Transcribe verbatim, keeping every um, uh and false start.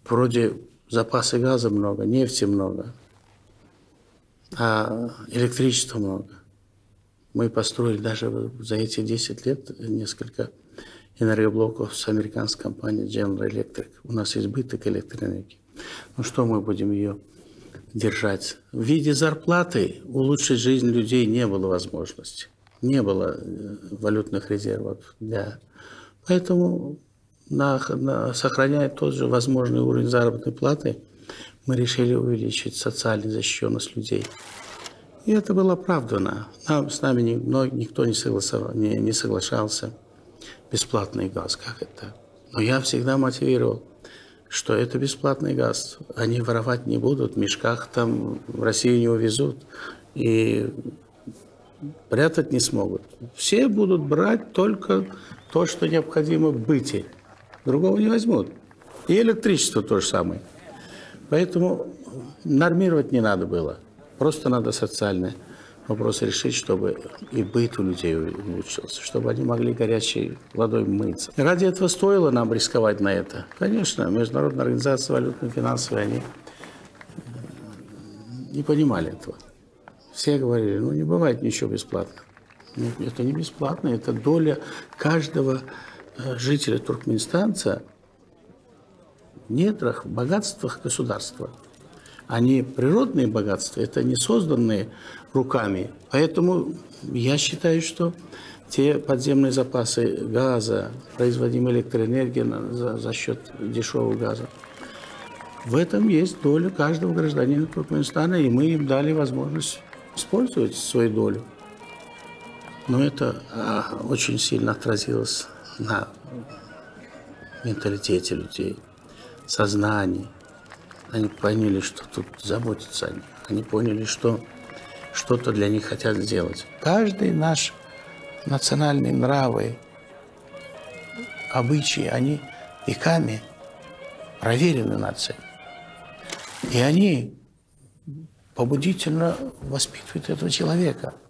вроде запасы газа много, нефти много, а электричества много. Мы построили даже за эти десять лет несколько энергоблоков с американской компанией General Electric. У нас избыток электроэнергии. Ну что мы будем ее держать? В виде зарплаты улучшить жизнь людей не было возможности. Не было валютных резервов. Для... Поэтому, на, на, сохраняя тот же возможный уровень заработной платы, мы решили увеличить социальную защищенность людей. И это было оправдано. Нам, с нами никто не, согласовал, не, не соглашался. Бесплатный газ, как это? Но я всегда мотивировал, что это бесплатный газ. Они воровать не будут, в мешках там в Россию не увезут и прятать не смогут. Все будут брать только то, что необходимо в быте. Другого не возьмут. И электричество то же самое. Поэтому нормировать не надо было. Просто надо социальные вопросы решить, чтобы и быт у людей улучшился, чтобы они могли горячей водой мыться. Ради этого стоило нам рисковать на это. Конечно, Международная организация валютно-финансовая, они не понимали этого. Все говорили, ну не бывает ничего бесплатно. Нет, это не бесплатно, это доля каждого жителя Туркменистанца в недрах, в богатствах государства. Они природные богатства, это не созданные руками. Поэтому я считаю, что те подземные запасы газа, производимой электроэнергии за, за счет дешевого газа, в этом есть доля каждого гражданина Туркменистана, и мы им дали возможность использовать свою долю. Но это а, очень сильно отразилось на менталитете людей, сознании. Они поняли, что тут заботятся о них. Они поняли, что что-то для них хотят сделать. Каждый наш национальные нравы, обычаи, они веками проверены нацией. И они побудительно воспитывают этого человека.